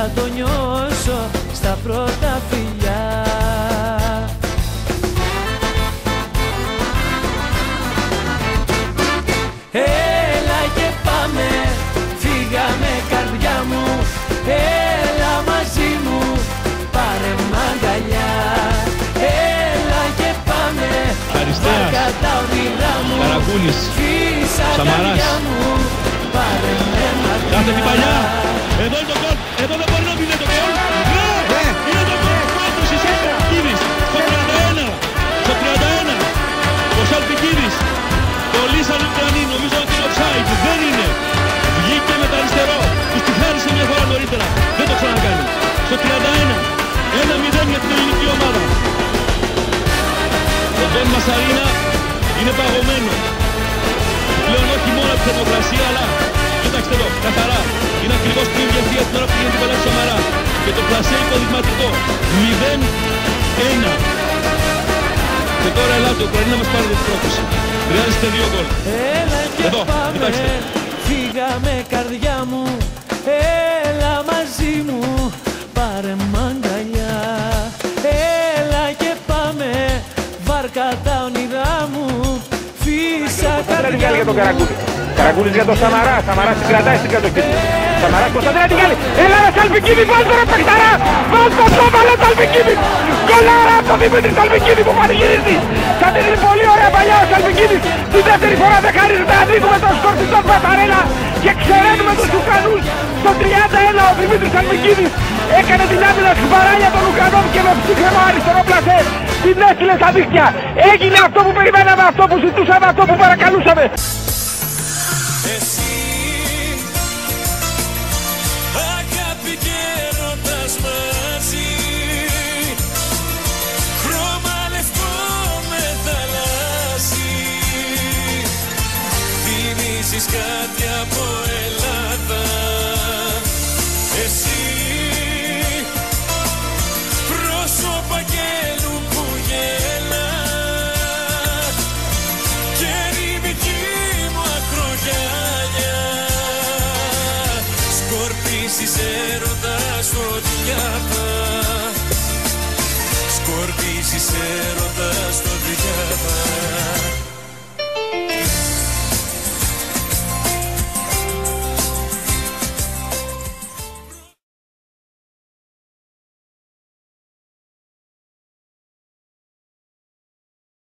θα το νιώσω στα πρώτα φιλιά. Έλα και πάμε, φύγαμε καρδιά μου, έλα μαζί μου, πάρε μ' αγκαλιά. Έλα και πάμε, βάρκα τα όνειρά μου, φύσα καρδιά μου, πάρε με μακριά. Κάθε την παλιά, εδώ είναι το γκολ, εδώ δεν μπορεί να μην είναι το γκολ. Ναι, είναι το γκολ, πάτρωσης Σαλπικίδης, στο 31, στο 31, ο Σαλπικίδης, το λύσαν οι Ουκρανοί, νομίζω ότι είναι offside, δεν είναι. Βγήκε με το αριστερό, τους τη χάρισε μια φορά νωρίτερα, δεν το ξανακάνει. Στο 31, 1-0 για την ελληνική ομάδα. Ο Ντόν Μασαρίνα είναι παγωμένο. Πλέον όχι μόνο από τη θερμοκρασία, αλλά κοιτάξτε εδώ, καθαρά. Είναι ακριβώς πριν βγει την ώρα που γίνεται την παλιά του Σαμαρά. Και το πλασέ υποδειγματικό. 0-1. Και τώρα ελάτε, ο Ουκρανοί να μας πάρει την πρόκληση. Χρειάζεται 2 γκολ. Έλα και εδώ, πάμε, κοιτάξτε. φύγαμε καρδιά μου, έλα μαζί μου, πάρε μ' αγκαλιά. Έλα και πάμε, βάρκα τα όνειρά μου, φύσα καρδιά μου. Για τον Καραγκούλη. Καραγκούλης για τον Σαμαρά. Σαμαράς την κρατάει στην κατοχή. Σαμαράς Κωνσταντίνα την κάνει. Έλα ρε Σαλπικίδη, βάλ' τώρα παιχταρά. Βάλ' το βάλε Σαλπικίδη. Γκολάρα από τον Δημήτρη Σαλπικίδη που πανηγυρίζει. Θα την είναι πολύ ωραία παλιά ο Σαλπικίδης. Τη δεύτερη φορά δεν χαρίζεται να δίνουμε τον σκορ της Παταρέλα και ξεραίνουμε τους Ουκρανούς. Στο 31 ο Δημήτρης Σαλπικίδης έκανε την άμυνα σκουμπαράλια των Ουκρανών και με ψύχρεμο αριστερό πλασέ την έστειλε στα δίχτυα. Έγινε αυτό που περιμέναμε, αυτό που ζητούσαμε, αυτό που παρακαλούσαμε. Εσύ, αγάπη και έρωτας μαζί, χρώμα λευκό με θαλάσσι, θυμίζεις κάτι από Ελλάδα. Εσύ, πρόσωπο αγγέλου που γελά και ερημική μου ακρογιαλιά, σκορπίσεις έρωτας φωτιά, σκορπίσεις έρωτας φωτιά.